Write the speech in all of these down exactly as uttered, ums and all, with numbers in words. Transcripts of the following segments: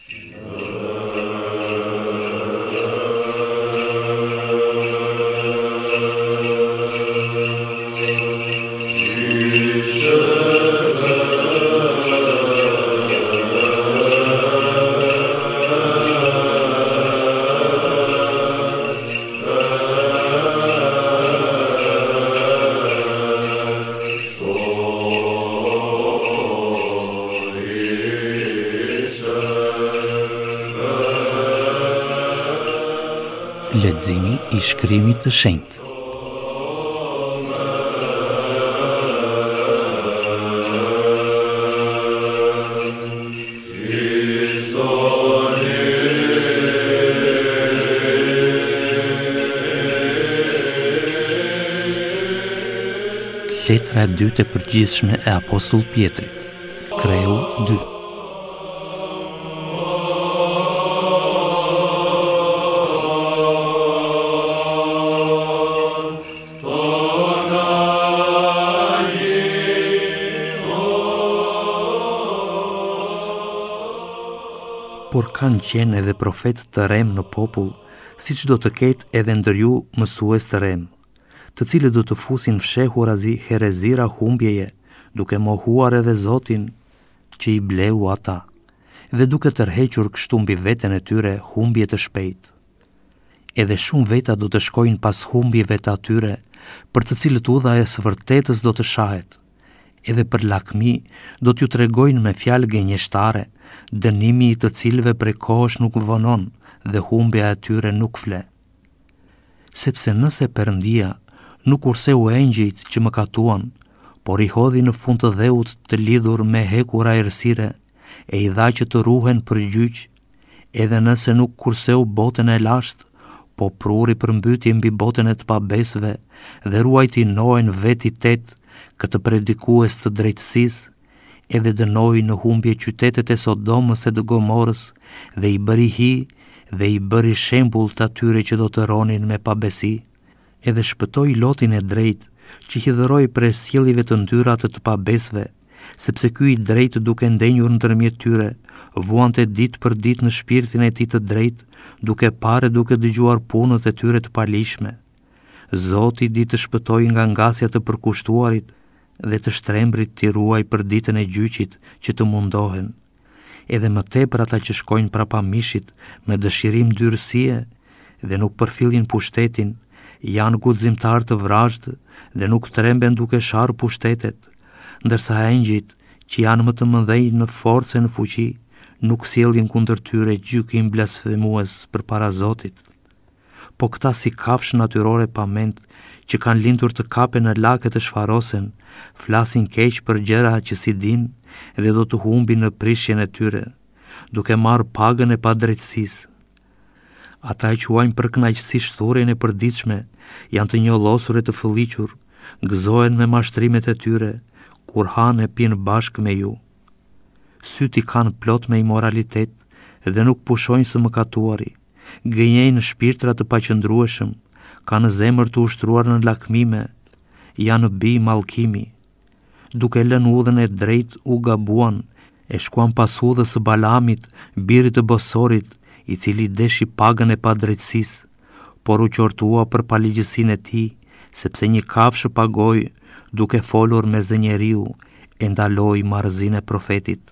Leximi i shkrimit të shenjtë. Letra e dytë e përgjithshme e Apostull Pjetrit. Kreu dy. Por kanë qenë edhe profet të rem në popull, siç do të ketë edhe ndër ju mësues të rem, të cilët do të fusin fshehurazi herezira humbjeje, duke mohuar edhe Zotin që i bleu ata, dhe duke tërhequr kështu mbi veten e tyre humbje të shpejt. Edhe shumë veta do të shkojnë pas humbjeve të atyre, për të cilët udha e së vërtetës do të shahet. Edhe për lakmi do t'ju tregojnë me fjalë gënjeshtare, dënimi i të cilëve prej kohësh nuk vonon dhe humbja e tyre nuk fle. Sepse nëse Perëndia nuk urseu engjëjt që më katuan, por i hodhi në fund të dheut të lidhur me hekura errësire, e i dha që të ruhen për gjyq, edhe nëse nuk kurseu botën e lashtë, po pruri përmbyti mbi botën e të pabesëve dhe ruajti Noën veti tet, këtë predikues të drejtësisë, edhe dënoi në humbje qytetet e Sodomës e të Gomorës dhe i bëri hi dhe i bëri shembull të atyre që do të ronin me pabesi, edhe shpëtoi Lotin e drejt që hidhëroi prej sjelljeve të ndyra të të pabesëve, sepse ky i drejt duke ndenjur ndërmjet tyre, vuante ditë për ditë në shpirtin e tij të drejt, duke parë duke dëgjuar punët e tyre të palishme. Zoti di të shpëtoi nga ngasja të përkushtuarit dhe të shtrembrit t'i ruaj për ditën e gjyqit që të mundohen. Edhe më tepër ata që shkojnë prapa mishit me dëshirim dyrësie dhe nuk përfillin pushtetin, janë guximtar të vrazhdë dhe nuk tremben duke sharë pushtetet, ndërsa engjëjt që janë më të mëdhenj në forcë e në fuqi, nuk sjellin kundër tyre gjykim blasfemues përpara Zotit. Po këta si kafshë natyrore pa mend, që kanë lindur të kapen në laket e shfarosen, flasin keq për gjëra që si din dhe do të humbin në prishjen e tyre, duke marrë pagën e padrejtësisë. Ata e quajnë për kënaqësi shturjen e përditshme, janë të njollosur e të fëlliqur, gëzohen me mashtrimet e tyre, kur hanë e pinë bashkë me ju. Syti kanë plot me imoralitet dhe nuk pushojnë së mëkatuari, gënjejnë shpirtra të paqëndrueshëm, kanë zemër të ushtruar në lakmime, janë bi mallkimi. Duke lënë udhën e drejt u gabuan, e shkuan pas udhës së Balamit, birit të Bosorit, i cili deshi pagën e padrejtësisë, por u qortua për paligjësinë e tij, sepse një kafshë pagoi, duke folur me zë njeriu, e ndaloi marrëzinë e profetit.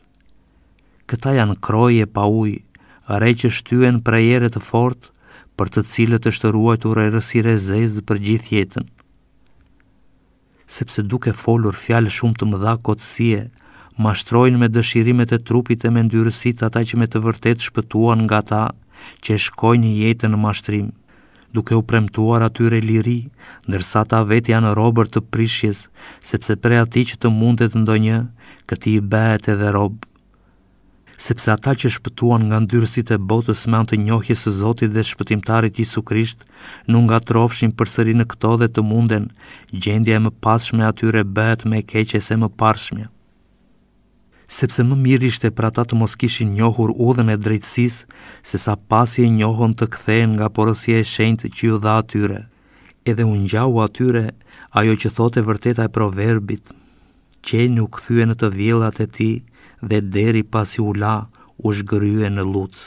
Këta janë kroje pa ujë, re që shtyen prej ere të fortë, për të cilët është ruajtur errësira e zezë për gjithë jetën. Sepse duke folur fjalë shumë të mëdha kotësie, mashtrojnë me dëshirimet e trupit e me ndyrësit ata që me të vërtet shpëtuan nga ta që shkojnë jetën në mashtrim, duke u premtuar atyre liri, ndërsa ta vetë janë robër të prishjes, sepse prej atij që të mundet ndonjë, këtij i bëhet edhe rob. Sepse ata që shpëtuan nga ndyrësit e botës me anë të njohjes së Zotit dhe shpëtimtarit Isu Krisht, nuk ngatrofshin përsëri në këto dhe të munden, gjendja e mëpasshme atyre bëhet më e keqe se mëparshmja. Sepse më mirë ishte për ata të mos kishin njohur udhën e drejtësisë, se sa pasi e njohon të kthehen nga porosia e shenjtë që ju dha atyre. Edhe u ngjau atyre ajo që thotë vërteta e proverbit: qeni u kthye në të vjellat e tij, dhe deri pasi u la, u shgërye në Luc.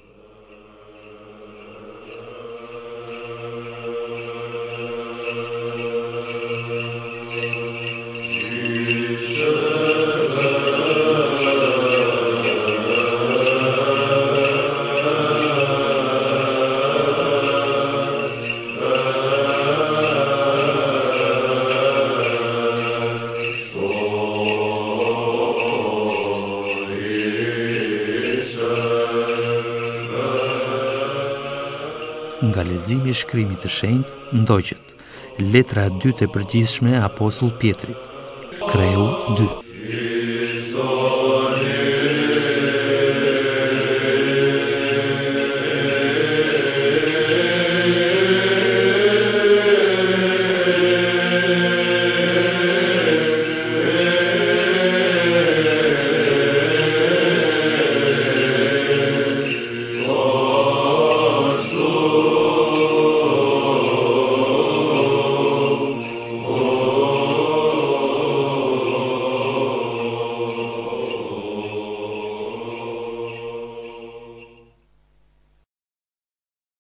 Nga leximi i shkrimit të shenjtë ndoqët letra e dytë e përgjithshme e apostull Pjetrit. Kreu dy.